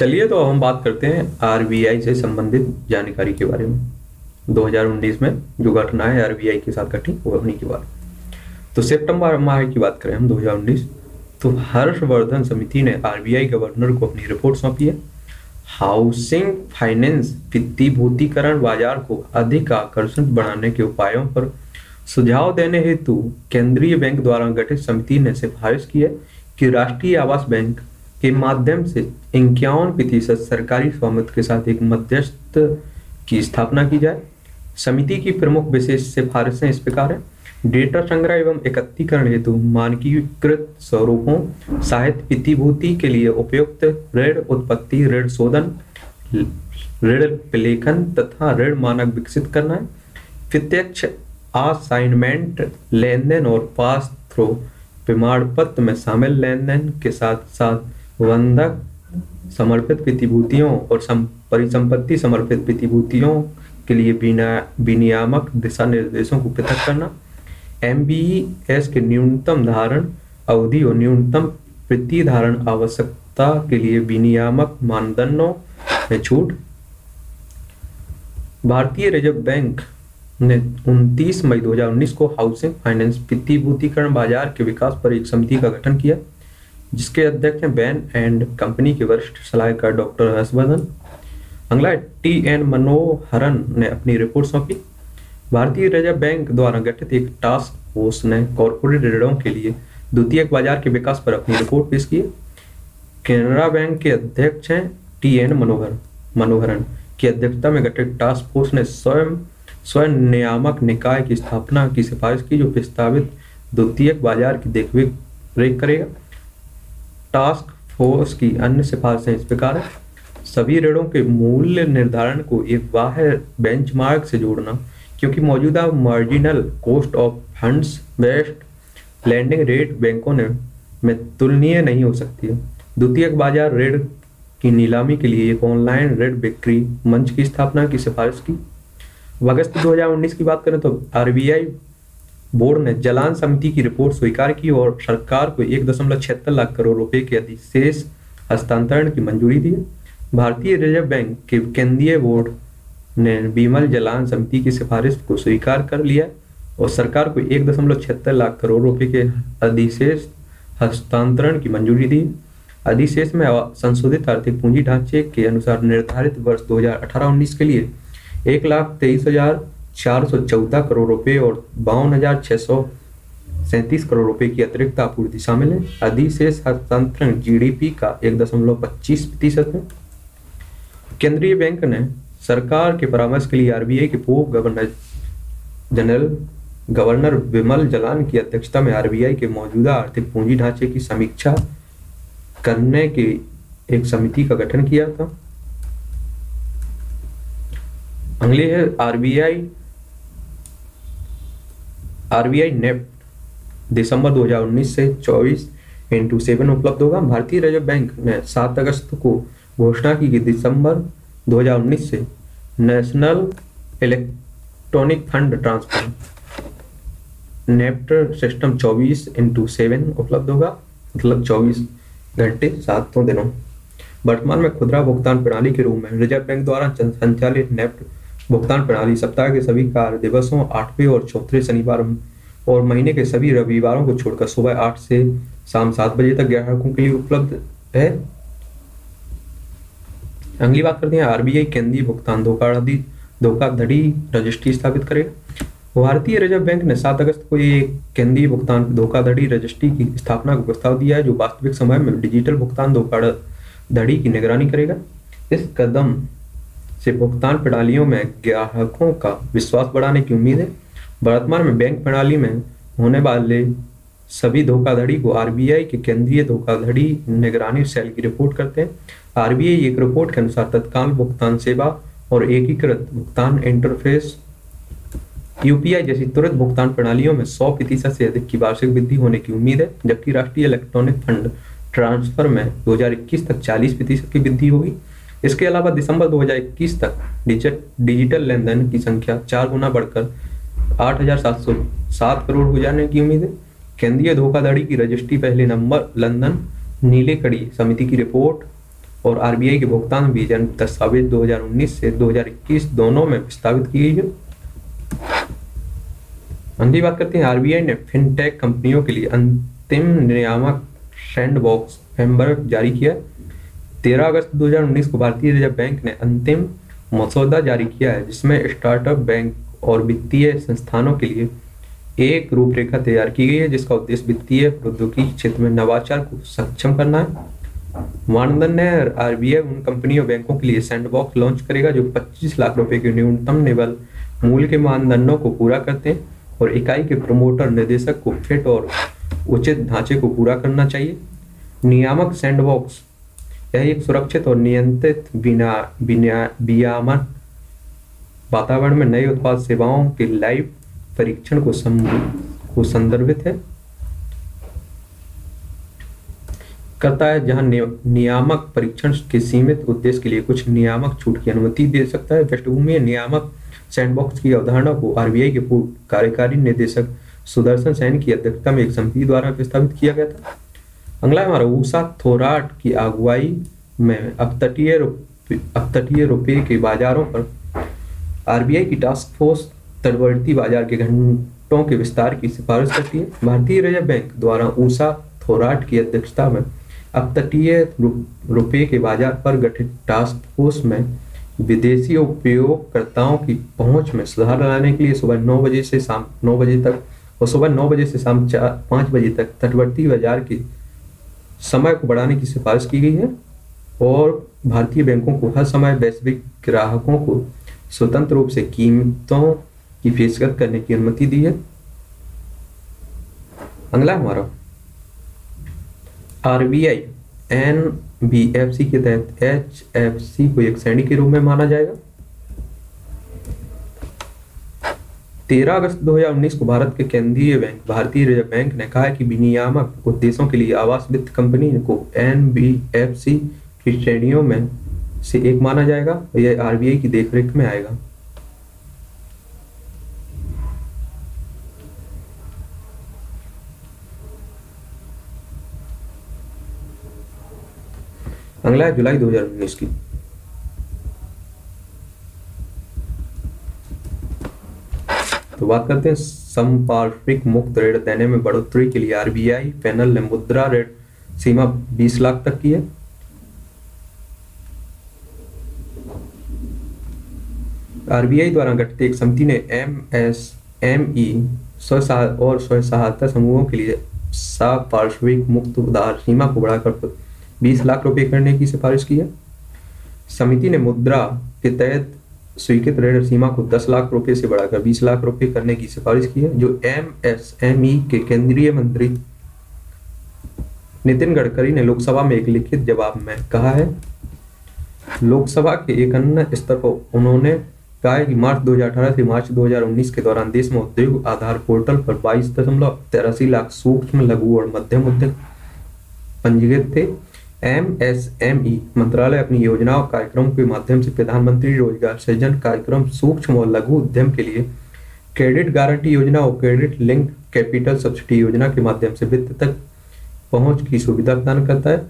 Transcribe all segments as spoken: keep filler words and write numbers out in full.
चलिए तो अब हम बात करते हैं आरबीआई से संबंधित जानकारी के बारे में। दो हज़ार उन्नीस में जो घटना है आरबीआई के साथ घटी वो उन्हीं की बात। तो सितंबर माह की बात करें हम दो हज़ार उन्नीस, तो हर्षवर्धन समिति ने आरबीआई गवर्नर को अपनी रिपोर्ट सौंपी है। हाउसिंग फाइनेंस वित्तीभूतिकरण बाजार को अधिक आकर्षक बनाने के उपायों पर सुझाव देने हेतु केंद्रीय बैंक द्वारा गठित समिति ने सिफारिश की है कि राष्ट्रीय आवास बैंक के माध्यम से इक्यावन प्रतिशत सरकारी स्वामित्व के साथ एक मध्यस्थ की स्थापना की जाए। समिति की प्रमुख विशेष सिफारिशें इस प्रकार हैं। डेटा संग्रह एवं एकत्रीकरण हेतु मानकीकृत स्वरूपों, साहित्य प्रतिभूति के लिए उपयुक्त ऋण उत्पत्ति, ऋण शोधन, ऋण विलेखन तथा ऋण मानक विकसित करना है। प्रत्यक्ष असाइनमेंट लेन देन और पास थ्रू प्रमाण पत्र में शामिल लेन देन के साथ साथ बंधक समर्पित प्रतिभूतियों और परिसंपत्ति समर्पित प्रतिभूतियों के लिए विनियामक दिशा निर्देशों को पृथक करना। एमबीएस के न्यूनतम धारण अवधि और न्यूनतम प्रतिधारण आवश्यकता के लिए विनियामक मानदंडों में छूट। भारतीय रिजर्व बैंक ने उनतीस मई दो हज़ार उन्नीस को हाउसिंग फाइनेंस वित्तीभूतिकरण बाजार के विकास पर एक समिति का गठन किया, जिसके अध्यक्ष हैं बैन एंड कंपनी के वरिष्ठ सलाहकार डॉक्टर हर्षवर्धन। अगला टी एन मनोहरन ने अपनी रिपोर्ट सौंपी। भारतीय रिजर्व बैंक द्वारा गठित एक टास्क फोर्स ने कॉर्पोरेट ऋणों के लिए द्वितीयक बाजार के विकास पर अपनी रिपोर्ट पेश की। केनरा बैंक के अध्यक्ष हैं टी एन मनोहर मनोहरन की अध्यक्षता में गठित टास्क फोर्स ने स्वयं स्वयं नियामक निकाय की स्थापना की सिफारिश की, जो प्रस्तावित द्वितीयक बाजार की देखरेख करेगा। टास्क फोर्स की अन्य सिफारिशें इस प्रकार है। सभी ऋणों के मूल्य निर्धारण को एक बाह्य बेंचमार्क से जोड़ना, क्योंकि मौजूदा marginal cost of funds based lending rate बैंकों ने में तुलनीय नहीं हो सकती है। द्वितीयक बाजार ऋण की नीलामी के लिए एक ऑनलाइन ऋण बिक्री मंच की स्थापना की सिफारिश की। अगस्त दो हज़ार उन्नीस की बात करें तो आरबीआई बोर्ड ने जलान समिति की रिपोर्ट स्वीकार की और सरकार को एक दशमलव छिहत्तर लाख करोड़ रुपए के अधिशेष हस्तांतरण की मंजूरी दी। भारतीय रिजर्व बैंक के केंद्रीय बोर्ड ने विमल जलान समिति की सिफारिश को स्वीकार कर लिया और सरकार को एक दशमलव छिहत्तर लाख करोड़ रुपए के अधिशेष हस्तांतरण की मंजूरी दी। अधिशेष में संशोधित आर्थिक पूंजी ढांचे के अनुसार निर्धारित वर्ष दो हज़ार अठारह उन्नीस के लिए एक लाख तेईस हजार चार सौ चौदह करोड़ रुपए और बावन हजार छह सौ सैंतीस करोड़ रुपए की अतिरिक्त आपूर्ति शामिल है। अधिशेष हस्तांतरण जीडीपी का एक दशमलव पच्चीस प्रतिशत है। केंद्रीय बैंक ने सरकार के परामर्श के लिए आरबीआई के पूर्व governor general governor Bimal Jalan की अध्यक्षता में आरबीआई के मौजूदा आर्थिक पूंजी ढांचे की समीक्षा करने की एक समिति का गठन किया था। अगली है आरबीआई आरबीआई नेफ्ट दिसंबर दो हज़ार उन्नीस से चौबीस इंटू सेवन उपलब्ध होगा। भारतीय रिजर्व बैंक ने सात अगस्त को घोषणा की कि दिसंबर दो हज़ार उन्नीस से national electronic fund transfer NEFT system चौबीस इंटू सेवन उपलब्ध होगा, मतलब चौबीस घंटे सातों दिनों। वर्तमान में खुदरा भुगतान प्रणाली के रूप में रिजर्व बैंक द्वारा संचालित नेफ्ट भुगतान प्रणाली सप्ताह के सभी कार्य दिवसों, आठवें और चौथे शनिवार और महीने के सभी रविवारों को छोड़कर सुबह आठ से शाम सात बजे तक ग्राहकों के लिए उपलब्ध है। अगली बात करते हैं आरबीआई केंद्रीय भुगतान धोखाधड़ी धोखाधड़ी रजिस्ट्री स्थापित करेगा। भारतीय रिजर्व बैंक ने सात अगस्त को एक केंद्रीय भुगतान धोखाधड़ी रजिस्ट्री की स्थापना का प्रस्ताव दिया है, जो वास्तविक समय में डिजिटल भुगतान धोखाधड़ी की निगरानी करेगा। इस कदम से भुगतान प्रणालियों में ग्राहकों का विश्वास बढ़ाने की उम्मीद है। वर्तमान में बैंक प्रणाली में होने वाले सभी धोखाधड़ी को आरबीआई के केंद्रीय धोखाधड़ी निगरानी सेल की रिपोर्ट करते हैं। आरबीआई एक रिपोर्ट के अनुसार तत्काल भुगतान सेवा और एकीकृत भुगतान इंटरफेस यूपीआई जैसी तुरंत भुगतान प्रणालियों में सौ प्रतिशत से अधिक की वार्षिक वृद्धि होने की उम्मीद है, जबकि राष्ट्रीय इलेक्ट्रॉनिक फंड ट्रांसफर में दो हज़ार इक्कीस तक चालीस प्रतिशत की वृद्धि होगी। इसके अलावा दिसंबर दो हज़ार इक्कीस तक डिजिटल लेन देन की संख्या चार गुना बढ़कर आठ हजार सात सौ सात करोड़ हो जाने की उम्मीद है। केंद्रीय धोखाधड़ी की रजिस्ट्री पहले नंबर लंदन नीले कड़ी समिति की रिपोर्ट और आरबीआई के भुगतान विजन दस्तावेज दो हज़ार उन्नीस से दो हज़ार इक्कीस दोनों में प्रस्तावित की गई है। अगली बात करते हैं, आरबीआई ने फिनटेक कंपनियों के लिए अंतिम नियामक सैंडबॉक्स फ्रेमवर्क जारी किया। तेरह अगस्त दो हज़ार उन्नीस को भारतीय रिजर्व बैंक ने अंतिम मसौदा जारी किया है, जिसमें स्टार्टअप, बैंक और वित्तीय संस्थानों के लिए एक रूपरेखा तैयार की गई है, जिसका उद्देश्य वित्तीय प्रौद्योगिकी क्षेत्र में नवाचार को सक्षम करना है। मानदंड है, आरबीआई उन कंपनियों बैंकों के लिए सैंडबॉक्स लॉन्च करेगा जो पच्चीस लाख रुपए के न्यूनतम निवल मूल्य के मानदंडों को पूरा करते हैं और इकाई के प्रमोटर निदेशक को फिट और उचित ढांचे को पूरा करना चाहिए। नियामक सैंडबॉक्स यह एक सुरक्षित और नियंत्रित बिना बिना विनियामन वातावरण में नए उत्पाद सेवाओं के लाइव परीक्षण को सं, को संदर्भित है करता है, जहां नियामक परीक्षण के सीमित उद्देश्य के लिए कुछ नियामक छूट की अनुमति दे सकता है। पृष्ठभूमि नियामक सैंडबॉक्स की अवधारणा को आरबीआई के पूर्व कार्यकारी निदेशक सुदर्शन सैन की अध्यक्षता में एक समिति द्वारा प्रस्तावित किया गया था। अगला हमारा ऊषा थोराट की अगुवाई में अपतटीय अपतटीय रुपये के बाजारों पर आरबीआई की टास्क फोर्स तटवर्ती बाजार के घंटों के विस्तार की सिफारिश करती है। भारतीय रिजर्व बैंक द्वारा ऊषा थोराट की अध्यक्षता में अपतटीय रुपये के बाजार पर गठित टास्क फोर्स में विदेशी उपयोगकर्ताओं की पहुंच में सुधार लाने के लिए सुबह नौ बजे से शाम नौ बजे तक और सुबह नौ बजे से शाम चार पाँच बजे तक तटवर्ती बाजार के समय को बढ़ाने की सिफारिश की गई है और भारतीय बैंकों को हर समय वैश्विक ग्राहकों को स्वतंत्र रूप से कीमतों की पेशकश करने की अनुमति दी है। अगला हमारा आरबीआई एनबीएफसी के तहत एचएफसी को एक श्रेणी के रूप में माना जाएगा। तेरह अगस्त दो हज़ार उन्नीस को भारत के केंद्रीय बैंक भारतीय रिजर्व बैंक ने कहा है कि विनियामक उद्देश्यों के लिए आवास वित्त कंपनी को एनबीएफसी की श्रेणियों में से एक माना जाएगा और यह आरबीआई की देखरेख में आएगा। अगला है जुलाई दो हज़ार उन्नीस की। तो बात करते हैं संपार्श्विक मुक्त ऋण देने में बढ़ोतरी के लिए आरबीआई पैनल ने मुद्रा ऋण सीमा बीस लाख तक की है। आरबीआई द्वारा गठित एक समिति ने एमएसएमई स्व और स्वयं सहायता समूहों के लिए संपार्श्विक मुक्त उधार सीमा को बढ़ाकर बीस लाख रुपए करने की सिफारिश की है। समिति ने मुद्रा के तहत स्वीकृत ऋण सीमा को दस लाख रुपए से बढ़ाकर बीस लाख रुपए करने की सिफारिश की है, जो एमएसएमई के केंद्रीय मंत्री नितिन गडकरी ने लोकसभा में एक लिखित जवाब में कहा है। लोकसभा के एक अन्य स्तर पर उन्होंने कहा है कि मार्च दो हज़ार अठारह से मार्च दो हज़ार उन्नीस के दौरान देश में उद्योग आधार पोर्टल पर बाईस दशमलव तिरासी लाख सूक्ष्म, लघु और मध्यम उद्योग पंजीकृत थे। एमएसएमई मंत्रालय अपनी योजनाओं कार्यक्रमों के माध्यम से प्रधानमंत्री रोजगार सृजन कार्यक्रम, सूक्ष्म और लघु उद्यम के लिए क्रेडिट गारंटी योजना और क्रेडिट लिंक कैपिटल सब्सिडी योजना के माध्यम से वित्त तक पहुंच की सुविधा प्रदान करता है।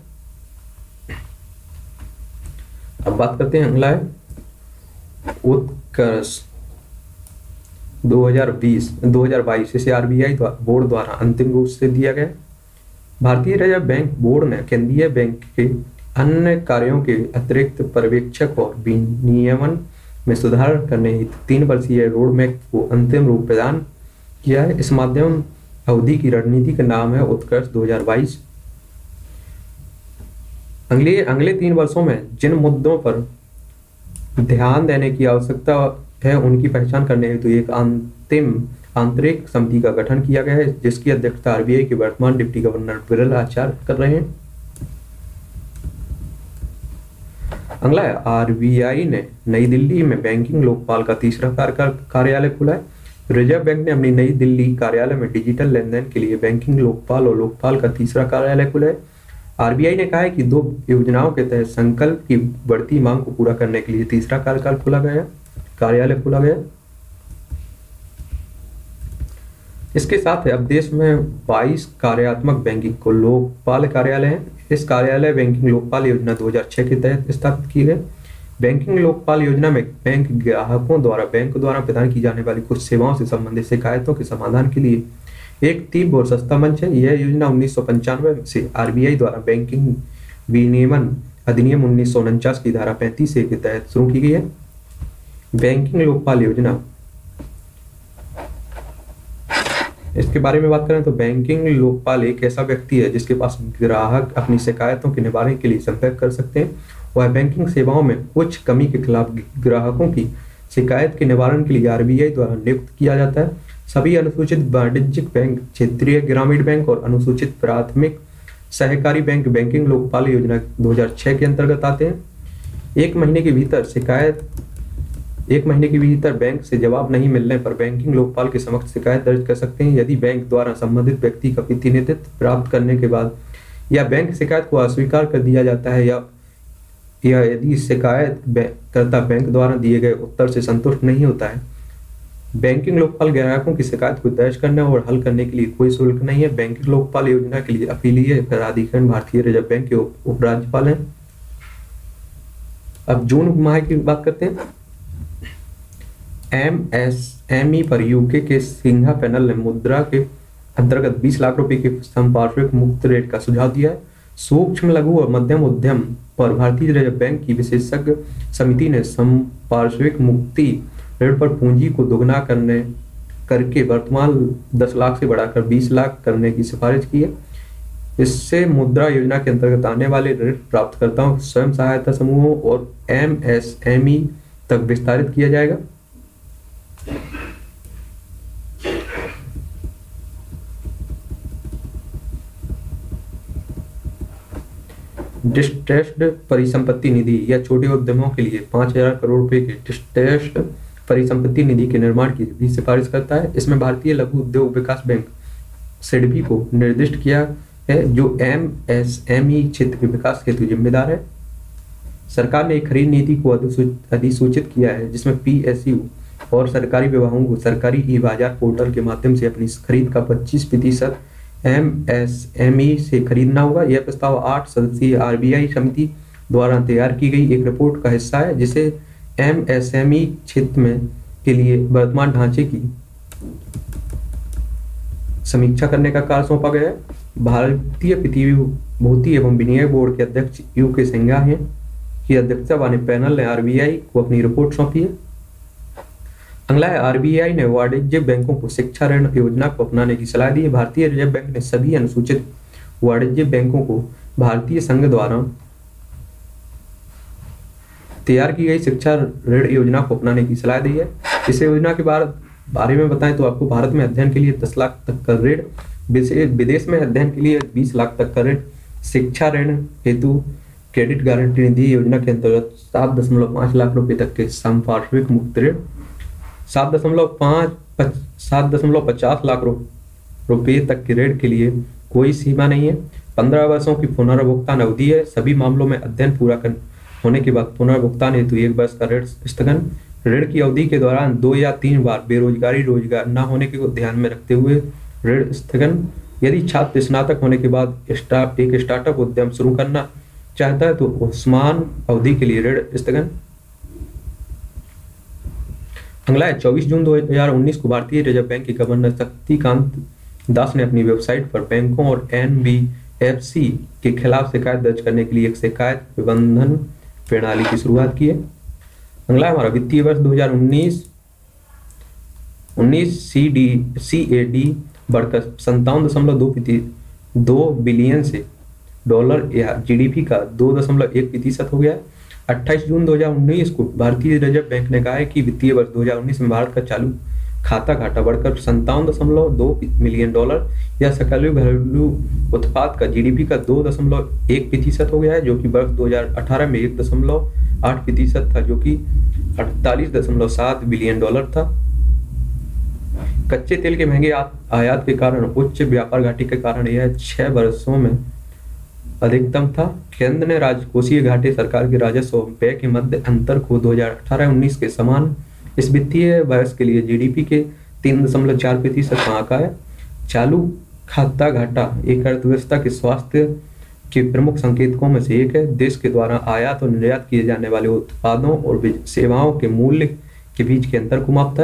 अब बात करते हैं अगला है उत्कर्ष दो हज़ार बीस दो हज़ार बाईस इसे आरबीआई बोर्ड द्वारा अंतिम रूप से दिया गया। भारतीय रिजर्व बैंक बोर्ड ने केंद्रीय बैंक के अन्य कार्यों के अतिरिक्त पर्यवेक्षक और विनियमन में सुधार करने हेतु तीन वर्षीय रोड मैप को अंतिम रूप प्रदान किया है। इस माध्यम अवधि की रणनीति का नाम है उत्कर्ष दो हज़ार बाईस। अगले अगले तीन वर्षों में जिन मुद्दों पर ध्यान देने की आवश्यकता है उनकी पहचान करने हेतु एक अंतिम आंतरिक समिति का गठन किया गया है, जिसकी अध्यक्षता आरबीआई के वर्तमान डिप्टी गवर्नर विरल आचार्य कर रहे हैं। अगला है आरबीआई ने नई दिल्ली में बैंकिंग लोकपाल का तीसरा कार्यालय खोला है। रिजर्व बैंक ने अपनी नई दिल्ली कार्यालय में डिजिटल लेन देन के लिए बैंकिंग लोकपाल और लोकपाल का तीसरा कार्यालय खोला है। आरबीआई ने कहा है कि दो योजनाओं के तहत संकल्प की बढ़ती मांग को पूरा करने के लिए तीसरा कार्यालय खोला गया कार्यालय खोला गया। इसके साथ है अब देश में बाईस कार्यात्मक बैंकिंग को लोकपाल कार्यालय हैं। इस कार्यालय बैंकिंग लोकपाल योजना दो हज़ार छह के तहत स्थापित की गई। बैंकिंग लोकपाल योजना में बैंक ग्राहकों द्वारा बैंक द्वारा प्रदान की जाने वाली कुछ सेवाओं से संबंधित शिकायतों के समाधान के लिए एक तीव्र और सस्ता मंच है। यह योजना उन्नीस सौ पंचानवे से आरबीआई द्वारा बैंकिंग विनियमन अधिनियम उन्नीस सौ उनचास की धारा पैंतीस ए के तहत शुरू की गई है। बैंकिंग लोकपाल योजना, इसके बारे में बात करें तो बैंकिंग लोकपाल एक ऐसा व्यक्ति है जिसके पास ग्राहक अपनी शिकायतों के निवारण के लिए संपर्क कर सकते हैं। वह बैंकिंग सेवाओं में कुछ कमी के खिलाफ ग्राहकों की शिकायत के निवारण के लिए आरबीआई द्वारा नियुक्त किया जाता है। सभी अनुसूचित वाणिज्यिक बैंक, क्षेत्रीय ग्रामीण बैंक और अनुसूचित प्राथमिक सहकारी बैंक बैंकिंग लोकपाल योजना दो हज़ार छह के अंतर्गत आते हैं। एक महीने के भीतर शिकायत एक महीने के भीतर बैंक से जवाब नहीं मिलने पर बैंकिंग लोकपाल के समक्ष शिकायत दर्ज कर सकते हैं। यदि बैंक द्वारा संबंधित व्यक्ति का प्रतिनिधित्व प्राप्त करने के बाद या बैंक शिकायत को अस्वीकार कर दिया जाता है या या यदि शिकायत कर्ता बैंक द्वारा दिए गए उत्तर से संतुष्ट नहीं होता है, बैंकिंग लोकपाल ग्राहकों की शिकायत को दर्ज करने और हल करने के लिए कोई शुल्क नहीं है। बैंकिंग लोकपाल योजना के लिए अपीलीय प्राधिकरण भारतीय रिजर्व बैंक के उपराज्यपाल हैं। अब जून माह की बात करते हैं। एम एस एम ई पर यूके के सिंघा पैनल ने मुद्रा के अंतर्गत बीस लाख रुपए के संपार्श्विक मुक्त रेट का सुझाव दिया है। सूक्ष्म लघु और मध्यम उद्यम पर भारतीय रिजर्व बैंक की विशेषज्ञ समिति ने संपार्श्विक मुक्ति ऋण पर पूंजी को दोगुना करने करके वर्तमान दस लाख से बढ़ाकर बीस लाख करने की सिफारिश की है। इससे मुद्रा योजना के अंतर्गत आने वाले ऋण प्राप्तकर्ताओं स्वयं सहायता समूहों और एम एस एम ई तक विस्तारित किया जाएगा। डिस्ट्रेस्ड परिसंपत्ति निधि या छोटे उद्यमों के लिए पांच हजार करोड़ रुपए के डिस्ट्रेस्ड परिसंपत्ति निधि के निर्माण की भी सिफारिश करता है। इसमें भारतीय लघु उद्योग विकास बैंक सिडबी को निर्दिष्ट किया है, जो एम एस एम ई क्षेत्र के विकास हेतु जिम्मेदार है। सरकार ने एक खरीद नीति को अधिसूचित किया है, जिसमें पी एस यू और सरकारी विभागों को सरकारी ई बाजार पोर्टल के माध्यम से अपनी खरीद का पच्चीस प्रतिशत एम एस एम ई से खरीदना होगा। यह प्रस्ताव आठ सदस्यीय आरबीआई समिति द्वारा तैयार की गई एक रिपोर्ट का हिस्सा है, जिसे एम एस एम ई क्षेत्र में के लिए वर्तमान ढांचे की समीक्षा करने का कार्य सौंपा गया है। भारतीय प्रतिभूति एवं विनियोग बोर्ड के अध्यक्ष यू के सिंघा हैं की अध्यक्षता वाले पैनल ने आरबीआई को अपनी रिपोर्ट सौंपी है। अगला है, आरबीआई ने वाणिज्यिक बैंकों को शिक्षा ऋण योजना को अपनाने की सलाह दी है। भारतीय रिजर्व बैंक ने सभी अनुसूचित वाणिज्यिक बैंकों को भारतीय संघ द्वारा तैयार की गई शिक्षा ऋण योजना को अपनाने की सलाह दी है। इस योजना के बारे में बताएं तो आपको भारत में अध्ययन के लिए दस लाख तक का ऋण, विदेश में अध्ययन के लिए बीस लाख तक का ऋण, शिक्षा ऋण हेतु क्रेडिट गारंटी निधि योजना के अंतर्गत सात दशमलव पांच लाख रुपए तक के संपार्श्विक मुक्त ऋण, सात दशमलव पांच सात दशमलव पचास लाख रुपए तक के ऋण के लिए कोई सीमा नहीं है। पंद्रह वर्षों की पुनर्भुगतान अवधि है। सभी मामलों में अध्ययन पूरा कर होने के बाद पुनर्भुगतान हेतु एक वर्ष का ऋण स्थगन। ऋण की अवधि के दौरान दो या तीन बार बेरोजगारी रोजगार न होने को ध्यान में रखते हुए ऋण स्थगन। यदि छात्र स्नातक होने के बाद स्टार्ट एक स्टार्टअप उद्यम शुरू करना चाहता है तो उस्मान अवधि के लिए ऋण स्थगन। अगला है, चौबीस जून दो हज़ार उन्नीस को भारतीय रिजर्व बैंक के गवर्नर शक्तिकांत दास ने अपनी वेबसाइट पर बैंकों और एन बी एफ सी के खिलाफ शिकायत दर्ज करने के लिए एक शिकायत प्रबंधन प्रणाली की शुरुआत की है। अगला हमारा वित्तीय वर्ष दो हज़ार उन्नीस उन्नीस C D C A D बढ़कर संतावन दशमलव दो दो बिलियन से डॉलर या जीडीपी का दो दशमलव एक प्रतिशत हो गया है। अट्ठाईस जून दो हज़ार उन्नीस को भारतीय रिजर्व बैंक ने कहा है कि वित्तीय वर्ष दो हज़ार उन्नीस में भारत का चालू खाता घाटा बढ़कर संतावन दशमलव दो मिलियन डॉलर या सकल घरेलू उत्पाद का जीडीपी का दो दशमलव एक प्रतिशत हो गया है, जो कि वर्ष दो हज़ार अठारह में एक दशमलव आठ प्रतिशत था, जो कि अड़तालीस दशमलव सात बिलियन डॉलर था। कच्चे तेल के महंगे आयात के कारण उच्च व्यापार घाटे के कारण यह छह वर्षों में अधिकतम था। केंद्र ने राजकोषीय घाटे, सरकार के राजस्व और व्यय के मध्य अंतर को दो हज़ार अठारह उन्नीस के समान इस वित्तीय वर्ष के लिए जीडीपी के तीन दशमलव चार प्रतिशत कहाँ का है। चालू खाता घाटा एक अर्थव्यवस्था के स्वास्थ्य के प्रमुख संकेतकों में से एक है। देश के द्वारा आयात और निर्यात किए जाने वाले उत्पादों और सेवाओं के मूल्य के बीच के अंतर को मापता है।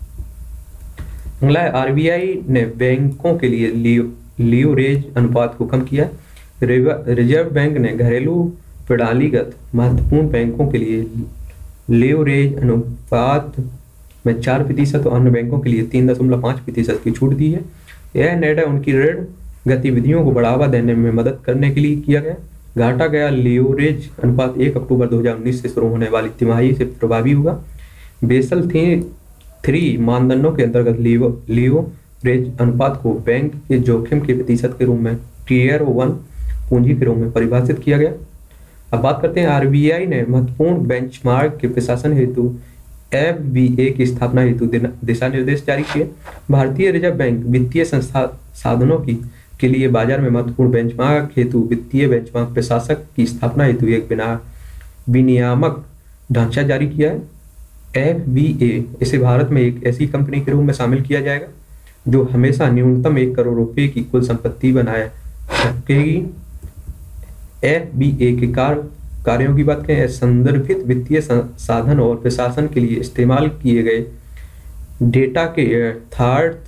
अगला है, आरबीआई ने बैंकों के लिए लियो लिवरेज अनुपात को कम किया। रिजर्व बैंक ने घरेलू प्रणालीगत महत्वपूर्ण बैंकों के लिए लिवरेज अनुपात में चार प्रतिशत और अन्य बैंकों के लिए तीन दशमलव पाँच प्रतिशत की छूट दी है। यह निर्णय उनकी ऋण गतिविधियों को बढ़ावा देने में मदद करने के लिए किया गया। घाटा गया लिवरेज अनुपात एक अक्टूबर दो हज़ार उन्नीस से शुरू होने वाली तिमाही से प्रभावी होगा। बेसल थी थ्री मानदंडों के अंतर्गत लिवरेज अनुपात को बैंक के जोखिम के प्रतिशत के रूप में टीयर वन पूंजी के रूप में परिभाषित किया गया। अब बात करते हैं, आरबीआई ने महत्वपूर्ण बेंचमार्क के प्रशासन हेतु एफ बी ए की स्थापना हेतु दिशा निर्देश जारी किए। भारतीय रिजर्व बैंक वित्तीय संस्था साधनों की के लिए बाजार में महत्वपूर्ण बेंचमार्क हेतु वित्तीय बेंचमार्क प्रशासक की स्थापना हेतु एक बिना विनियामक ढांचा जारी किया है। एफ बी ए इसे भारत में एक ऐसी कंपनी के रूप में शामिल किया जाएगा जो हमेशा न्यूनतम एक करोड़ रुपए की कुल संपत्ति बनाए रखेगी। एफ बी ए के कार्य कार्यों की बात करें, संदर्भित वित्तीय साधन और प्रशासन के लिए इस्तेमाल किए गए डेटा के यथार्थ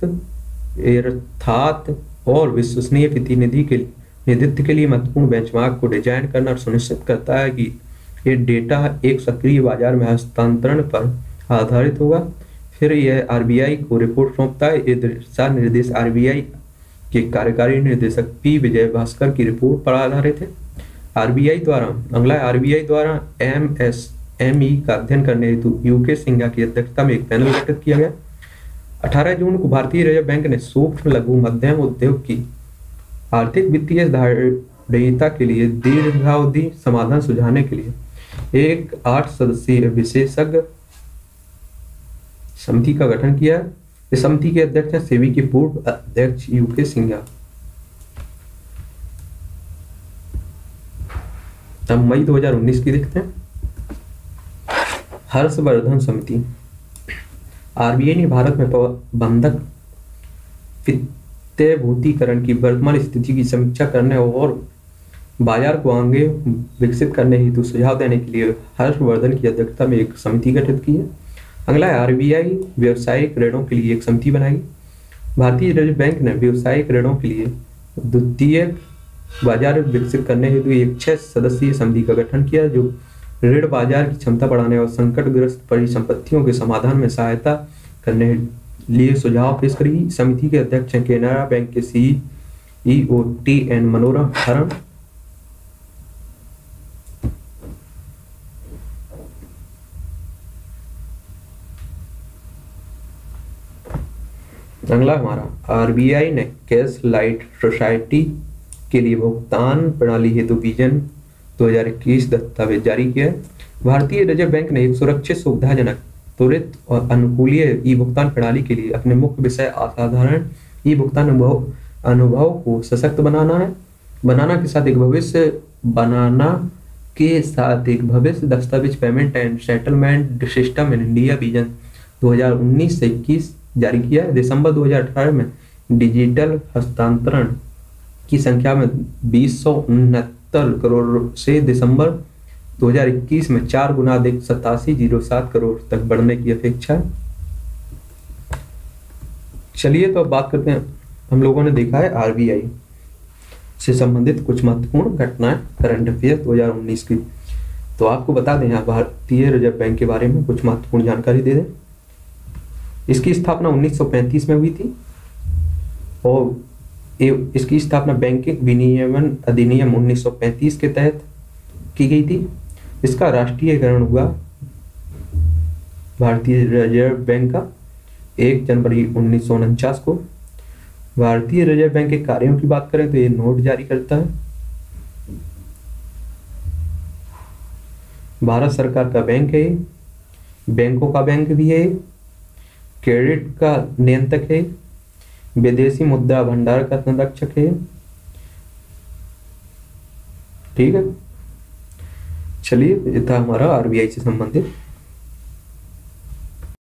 यथार्थ और विश्वसनीय प्रतिनिधि के नेतृत्व के लिए महत्वपूर्ण बेंचमार्क को डिजाइन करना सुनिश्चित करता है कि ये डेटा एक सक्रिय बाजार में हस्तांतरण पर आधारित होगा। फिर यह आरबीआई को रिपोर्ट सौंपता है। ये दिशा निर्देश आरबीआई के कार्यकारी निदेशक पी विजय भास्कर की रिपोर्ट पर आधारित है। आरबीआई द्वारा अगला आरबीआई द्वारा एम एस एम ई का अध्ययन करने हेतु यूके सिंघा की अध्यक्षता में एक पैनल गठित किया गया। अठारह जून को भारतीय रिजर्व बैंक ने सूक्ष्म लघु मध्यम उद्योग की आर्थिक वित्तीय धारणीयता के लिए दीर्घावधि समाधान सुझाने के लिए एक आठ सदस्यीय विशेषज्ञ समिति का गठन किया। इस समिति के अध्यक्ष हैं सेबी के पूर्व अध्यक्ष यूके सिंघा। अब मई दो हज़ार उन्नीस की देखते हैं। हर्षवर्धन समिति। आरबीआई ने भारत में प्रबंधक वित्तीयभूतिकरण की वर्तमान स्थिति की समीक्षा करने और बाजार को आगे विकसित करने हेतु सुझाव देने के लिए हर्षवर्धन की अध्यक्षता में एक समिति गठित की है। अगला है, आरबीआई व्यावसायिक ऋणों के लिए एक समिति बनाएगी। भारतीय रिजर्व बैंक ने व्यावसायिक ऋणों के लिए द्वितीय बाजार विकसित करने हेतु एक छह सदस्यीय समिति का गठन किया जो ऋण बाजार की क्षमता बढ़ाने और संकटग्रस्त परिसंपत्तियों के समाधान में सहायता करने लिए सुझाव पेश करेगी। समिति के अध्यक्ष हैं केनरा बैंक के सीईओ टी एन मनोहरन। अगला हमारा, आरबीआई ने कैश लाइट सोसाइटी के लिए भुगतान प्रणाली हेतु विजन दो हज़ार इक्कीस दस्तावेज जारी किया है। भारतीय रिजर्व बैंक ने एक सुरक्षित, सुविधाजनक, त्वरित और अनुकूलीय ई भुगतान प्रणाली के लिए अपने मुख्य विषय असाधारण ई भुगतान अनुभव अनुभव को सशक्त बनाना है बनाना के साथ एक भविष्य बनाना के साथ एक भविष्य दस्तावेज payment and settlement system in India vision दो हज़ार उन्नीस से इक्कीस जारी किया है। दिसंबर दो हज़ार अठारह में डिजिटल हस्तांतरण की संख्या में बीस सौ उनहत्तर करोड़ से दिसंबर दो हज़ार इक्कीस में चार गुना अधिक सतासी जीरो सात करोड़ तक बढ़ने की अपेक्षा है। चलिए तो अब बात करते हैं, हम लोगों ने देखा है आरबीआई से संबंधित कुछ महत्वपूर्ण घटनाएं करंट अफेयर दो हज़ार उन्नीस की। तो आपको बता दें, भारतीय रिजर्व बैंक के बारे में कुछ महत्वपूर्ण जानकारी दे दें। इसकी स्थापना उन्नीस सौ पैंतीस में हुई थी और इसकी स्थापना बैंकिंग विनियमन अधिनियम उन्नीस सौ पैंतीस के तहत की गई थी। इसका राष्ट्रीयकरण हुआ भारतीय रिजर्व बैंक का एक जनवरी उन्नीस सौ उनचास को। भारतीय रिजर्व बैंक के कार्यों की बात करें तो ये नोट जारी करता है, भारत सरकार का बैंक है, बैंकों का बैंक भी है, क्रेडिट का नियंत्रक है, विदेशी मुद्रा भंडार का संरक्षक है। ठीक है, चलिए ये था हमारा आरबीआई से संबंधित